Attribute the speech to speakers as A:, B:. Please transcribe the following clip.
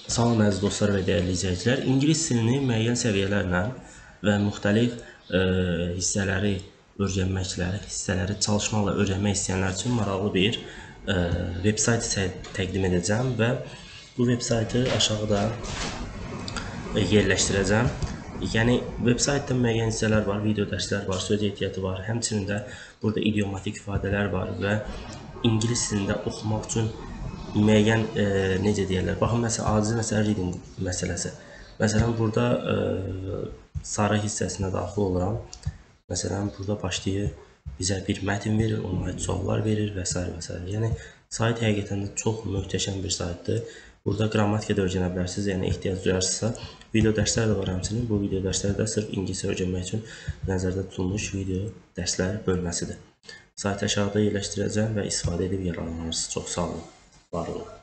A: Salam əziz dostlar və dəyərli izləyicilər. İngilis dilini müəyyən səviyyələrlə və müxtəlif hissələri öyrənməklə, hissələri çalışmaqla öyrənmək istəyənlər üçün maraqlı bir veb sayt təqdim edəcəm və bu veb saytı aşağıda yerləşdirəcəm. Yəni veb saytda müəyyən hissələr var, video dərslər var, söz ehtiyatı var, həmçinin də burada idiomatik ifadələr var və ingilis dilində oxumaq üçün müəyyən necə deyirlər? Baxın, məsələn, reading məsələsi. Məsələn, burada sarı hissəsinə daxil oluram. Məsələn, burada başlayır, bizə bir mətn verir, ona aid suallar verir və s. və s. Yəni, sayt həqiqətən də çox möhtəşəm bir saytdır. Burada qrammatika da öyrənə bilərsiniz, yəni ehtiyac duyarsınızsa. Video dərslər də var həmçinin. Bu video dərslər də sırf ingilis öyrənmək üçün nəzərdə tutulmuş video dərslər bölməsidir. Saytı aşağıda yerləşdirəcəm və istifadə edib yararlanırsınız. Çox sağ olun. Var olun.